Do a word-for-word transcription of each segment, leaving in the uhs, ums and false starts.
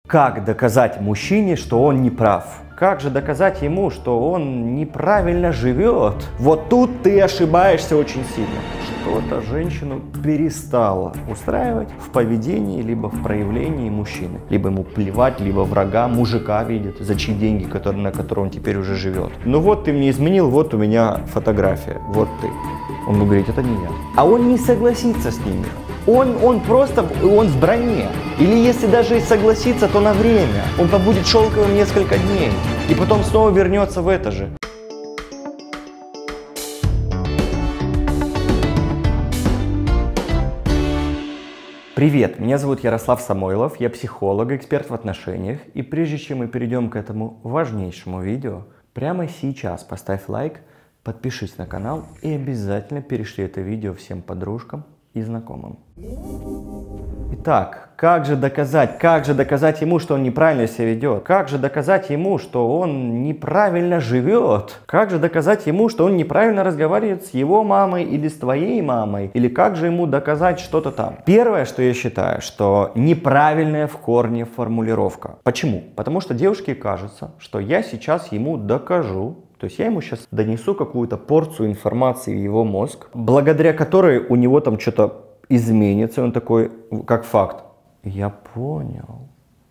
Как доказать мужчине, что он не прав? Как же доказать ему, что он неправильно живет? Вот тут ты ошибаешься очень сильно. Что-то женщину перестало устраивать в поведении, либо в проявлении мужчины. Либо ему плевать, либо врага, мужика видит, за чьи деньги, который, на котором он теперь уже живет. Ну вот ты мне изменил, вот у меня фотография, вот ты. Он ему говорит, это не я. А он не согласится с ними. Он, он просто, он в броне. Или если даже и согласится, то на время. Он побудет шелковым несколько дней. И потом снова вернется в это же. Привет, меня зовут Ярослав Самойлов, я психолог, эксперт в отношениях. И прежде чем мы перейдем к этому важнейшему видео, прямо сейчас поставь лайк, подпишись на канал и обязательно перешли это видео всем подружкам и знакомым. Итак, как же доказать, как же доказать ему, что он неправильно себя ведет? Как же доказать ему, что он неправильно живет? Как же доказать ему, что он неправильно разговаривает с его мамой или с твоей мамой? Или как же ему доказать что-то там? Первое, что я считаю, что неправильная в корне формулировка. Почему? Потому что девушке кажется, что я сейчас ему докажу. То есть я ему сейчас донесу какую-то порцию информации в его мозг, благодаря которой у него там что-то изменится. Он такой, как факт, я понял,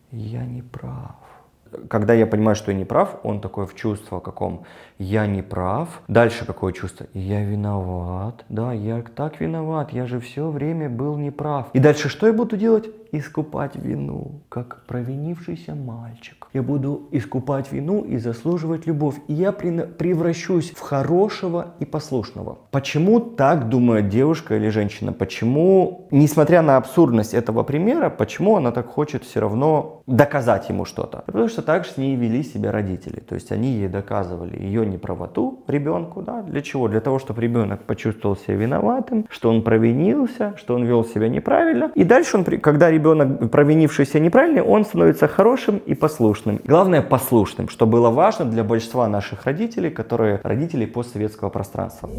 я не прав. Когда я понимаю, что я не прав, он такой в чувство каком, я не прав. Дальше какое чувство? Я виноват. Да, я так виноват, я же все время был неправ. И дальше что я буду делать? Искупать вину, как провинившийся мальчик. Я буду искупать вину и заслуживать любовь. И я превращусь в хорошего и послушного. Почему так думает девушка или женщина? Почему, несмотря на абсурдность этого примера, почему она так хочет все равно доказать ему что-то? Потому что так с ней вели себя родители. То есть они ей доказывали ее неправоту ребенку. Да? Для чего? Для того, чтобы ребенок почувствовал себя виноватым, что он провинился, что он вел себя неправильно. И дальше, он, когда ребенок, провинившийся неправильно, он становится хорошим и послушным. Главное, послушным, что было важно для большинства наших родителей, которые родители постсоветского пространства.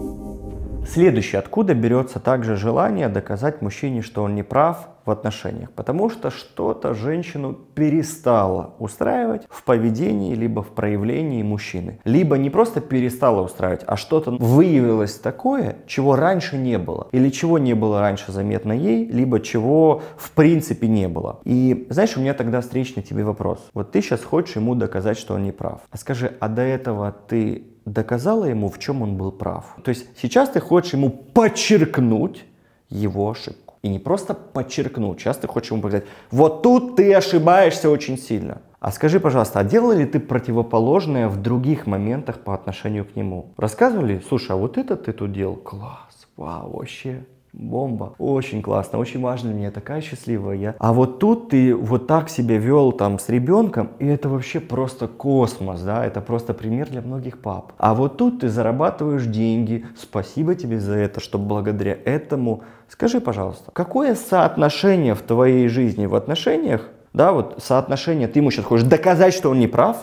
Следующее, откуда берется также желание доказать мужчине, что он не прав в отношениях? Потому что что-то женщину перестало устраивать в поведении, либо в проявлении мужчины. Либо не просто перестало устраивать, а что-то выявилось такое, чего раньше не было. Или чего не было раньше заметно ей, либо чего в принципе не было. И знаешь, у меня тогда встречный тебе вопрос. Вот ты сейчас хочешь ему доказать, что он не прав. А скажи, а до этого ты доказала ему, в чем он был прав? То есть сейчас ты хочешь ему подчеркнуть его ошибку. И не просто подчеркнуть, сейчас ты хочешь ему показать, вот тут ты ошибаешься очень сильно. А скажи, пожалуйста, а делала ли ты противоположное в других моментах по отношению к нему? Рассказывали, слушай, а вот это ты тут делал? Класс, вау, вообще бомба, очень классно, очень важно мне, такая счастливая я. А вот тут ты вот так себя вел там с ребенком, и это вообще просто космос, да, это просто пример для многих пап. А вот тут ты зарабатываешь деньги, спасибо тебе за это, что благодаря этому. Скажи, пожалуйста, какое соотношение в твоей жизни, в отношениях, да, вот соотношение, ты ему сейчас хочешь доказать, что он не прав,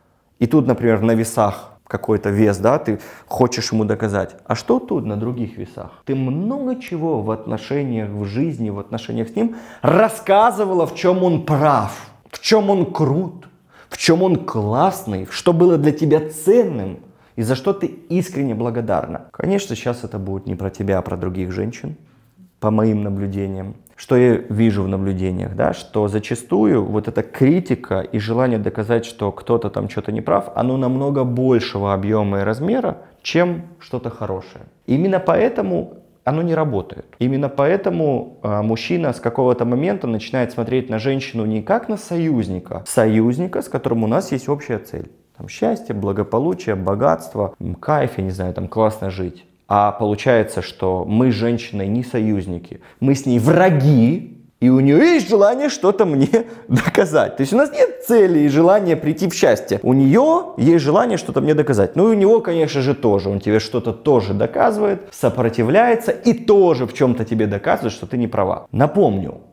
и тут, например, на весах какой-то вес, да, ты хочешь ему доказать. А что тут на других весах? Ты много чего в отношениях, в жизни, в отношениях с ним рассказывала, в чем он прав, в чем он крут, в чем он классный, что было для тебя ценным и за что ты искренне благодарна. Конечно, сейчас это будет не про тебя, а про других женщин, по моим наблюдениям. Что я вижу в наблюдениях, да, что зачастую вот эта критика и желание доказать, что кто-то там что-то не прав, оно намного большего объема и размера, чем что-то хорошее. Именно поэтому оно не работает. Именно поэтому э, мужчина с какого-то момента начинает смотреть на женщину не как на союзника, союзника, с которым у нас есть общая цель. Там счастье, благополучие, богатство, кайф, я не знаю, там классно жить. А получается, что мы с женщиной не союзники, мы с ней враги, и у нее есть желание что-то мне доказать. То есть у нас нет цели и желания прийти в счастье. У нее есть желание что-то мне доказать. Ну и у него, конечно же, тоже. Он тебе что-то тоже доказывает, сопротивляется и тоже в чем-то тебе доказывает, что ты не права. Напомню,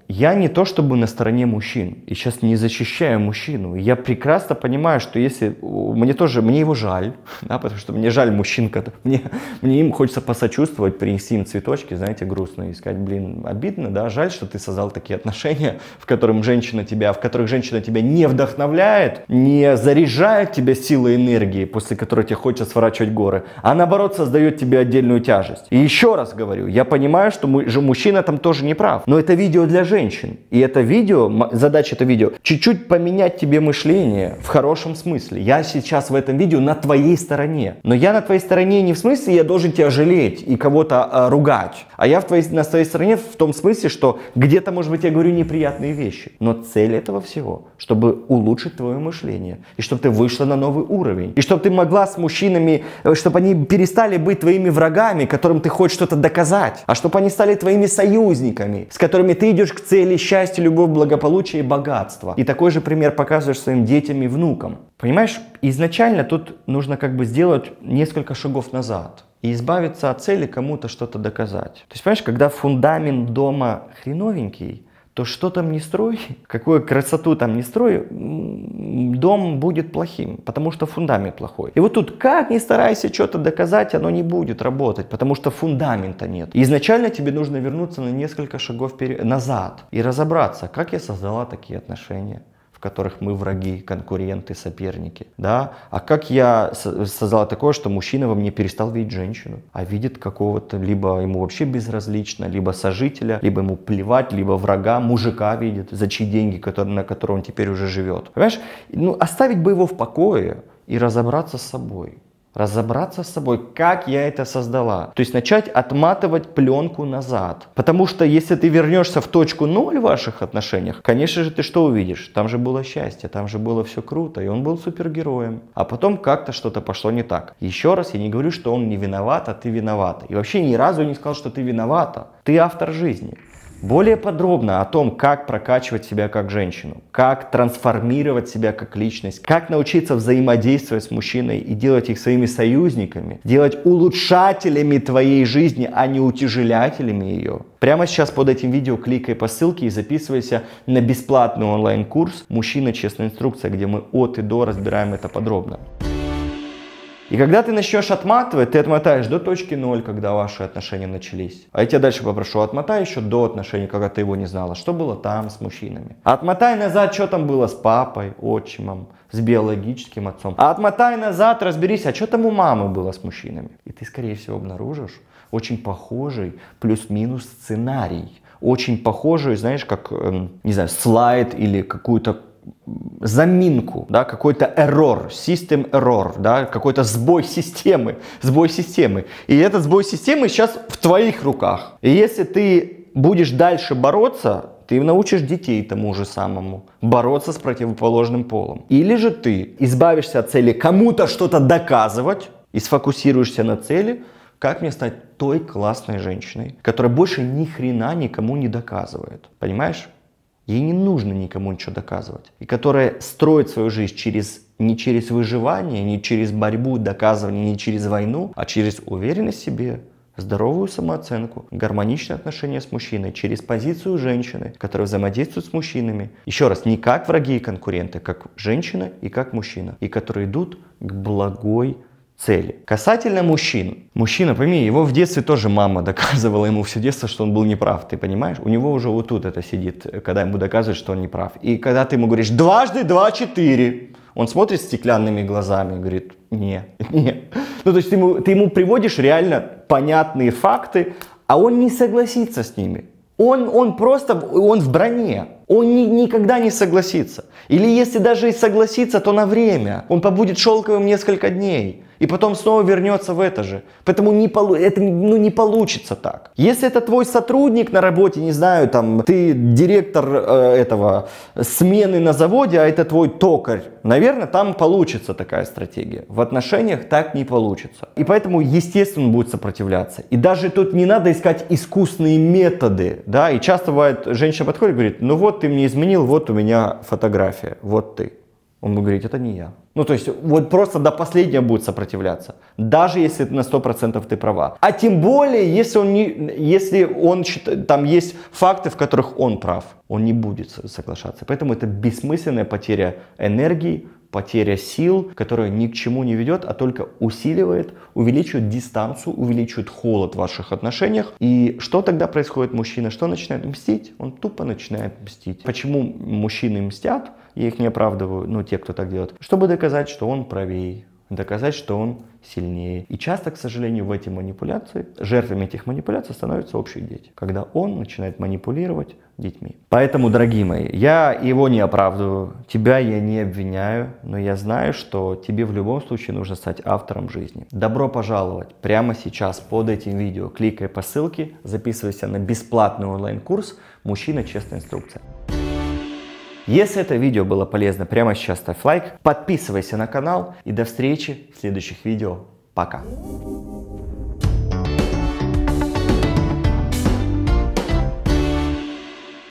я не то чтобы на стороне мужчин, и сейчас не защищаю мужчину. Я прекрасно понимаю, что если... Мне тоже, мне его жаль, да, потому что мне жаль мужчин, мне, мне им хочется посочувствовать, принести им цветочки, знаете, грустно, и сказать, блин, обидно, да, жаль, что ты создал такие отношения, в которых женщина тебя, в которых женщина тебя не вдохновляет, не заряжает тебя силой энергии, после которой тебе хочется сворачивать горы, а наоборот создает тебе отдельную тяжесть. И еще раз говорю, я понимаю, что мужчина там тоже не прав, но это видео для женщин. И это видео, задача этого видео, чуть-чуть поменять тебе мышление в хорошем смысле. Я сейчас в этом видео на твоей стороне. Но я на твоей стороне не в смысле, я должен тебя жалеть и кого-то а, ругать. А я в твоей, на твоей стороне в том смысле, что где-то, может быть, я говорю неприятные вещи. Но цель этого всего, чтобы улучшить твое мышление. И чтобы ты вышла на новый уровень. И чтобы ты могла с мужчинами, чтобы они перестали быть твоими врагами, которым ты хочешь что-то доказать. А чтобы они стали твоими союзниками, с которыми ты идешь к цели счастья, любовь, благополучия и богатства. И такой же пример показываешь своим детям и внукам. Понимаешь, изначально тут нужно как бы сделать несколько шагов назад и избавиться от цели кому-то что-то доказать. То есть, понимаешь, когда фундамент дома хреновенький, то что там не строй, какую красоту там не строй, дом будет плохим, потому что фундамент плохой. И вот тут как ни старайся что-то доказать, оно не будет работать, потому что фундамента нет. И изначально тебе нужно вернуться на несколько шагов вперед, назад и разобраться, как я создала такие отношения, в которых мы враги, конкуренты, соперники, да? А как я создала такое, что мужчина во мне перестал видеть женщину, а видит какого-то, либо ему вообще безразлично, либо сожителя, либо ему плевать, либо врага, мужика видит, за чьи деньги, который, на котором он теперь уже живет. Понимаешь? Ну, оставить бы его в покое и разобраться с собой. Разобраться с собой, как я это создала. То есть начать отматывать пленку назад. Потому что если ты вернешься в точку ноль в ваших отношениях, конечно же ты что увидишь? Там же было счастье, там же было все круто, и он был супергероем. А потом как-то что-то пошло не так. Еще раз, я не говорю, что он не виноват, а ты виновата. И вообще ни разу не сказал, что ты виновата. Ты автор жизни. Более подробно о том, как прокачивать себя как женщину, как трансформировать себя как личность, как научиться взаимодействовать с мужчиной и делать их своими союзниками, делать улучшателями твоей жизни, а не утяжелятелями ее. Прямо сейчас под этим видео кликай по ссылке и записывайся на бесплатный онлайн-курс «Мужчина. Честная инструкция», где мы от и до разбираем это подробно. И когда ты начнешь отматывать, ты отмотаешь до точки ноль, когда ваши отношения начались. А я тебя дальше попрошу, отмотай еще до отношений, когда ты его не знала. Что было там с мужчинами? Отмотай назад, что там было с папой, отчимом, с биологическим отцом. А отмотай назад, разберись, а что там у мамы было с мужчинами? И ты, скорее всего, обнаружишь очень похожий плюс-минус сценарий. Очень похожий, знаешь, как, эм, не знаю, слайд или какую-то заминку, да, какой-то error, system error, да, какой-то сбой системы, сбой системы. И этот сбой системы сейчас в твоих руках. И если ты будешь дальше бороться, ты научишь детей тому же самому бороться с противоположным полом. Или же ты избавишься от цели кому-то что-то доказывать и сфокусируешься на цели, как мне стать той классной женщиной, которая больше ни хрена никому не доказывает. Понимаешь? Ей не нужно никому ничего доказывать. И которая строит свою жизнь через, не через выживание, не через борьбу, доказывание, не через войну, а через уверенность в себе, здоровую самооценку, гармоничные отношения с мужчиной, через позицию женщины, которая взаимодействует с мужчинами. Еще раз, не как враги и конкуренты, как женщина и как мужчина. И которые идут к благой цели. Касательно мужчин. Мужчина, пойми, его в детстве тоже мама доказывала ему все детство, что он был неправ. Ты понимаешь? У него уже вот тут это сидит, когда ему доказывают, что он неправ. И когда ты ему говоришь дважды два четыре, он смотрит стеклянными глазами и говорит, не, не. Ну, то есть ты ему, ты ему приводишь реально понятные факты, а он не согласится с ними. Он, он просто, он в броне. Он ни, никогда не согласится. Или если даже и согласится, то на время. Он побудет шелковым несколько дней. И потом снова вернется в это же. Поэтому не, это ну, не получится так. Если это твой сотрудник на работе, не знаю, там, ты директор э, этого смены на заводе, а это твой токарь, наверное, там получится такая стратегия. В отношениях так не получится. И поэтому, естественно, он будет сопротивляться. И даже тут не надо искать искусственные методы. Да? И часто бывает, женщина подходит и говорит, ну вот ты мне изменил, вот у меня фотография, вот ты. Он будет говорить, это не я. Ну, то есть, вот просто до последнего будет сопротивляться. Даже если на сто процентов ты права. А тем более, если он, не, если он считает, там есть факты, в которых он прав, он не будет соглашаться. Поэтому это бессмысленная потеря энергии, потеря сил, которая ни к чему не ведет, а только усиливает, увеличивает дистанцию, увеличивает холод в ваших отношениях. И что тогда происходит? Мужчина что начинает мстить? Он тупо начинает мстить. Почему мужчины мстят? Я их не оправдываю, ну те, кто так делает. Чтобы доказать, что он правее, доказать, что он сильнее. И часто, к сожалению, в эти манипуляции, жертвами этих манипуляций становятся общие дети. Когда он начинает манипулировать детьми. Поэтому, дорогие мои, я его не оправдываю, тебя я не обвиняю, но я знаю, что тебе в любом случае нужно стать автором жизни. Добро пожаловать прямо сейчас под этим видео. Кликай по ссылке, записывайся на бесплатный онлайн-курс «Мужчина. Честная инструкция». Если это видео было полезно, прямо сейчас ставь лайк, подписывайся на канал и до встречи в следующих видео. Пока!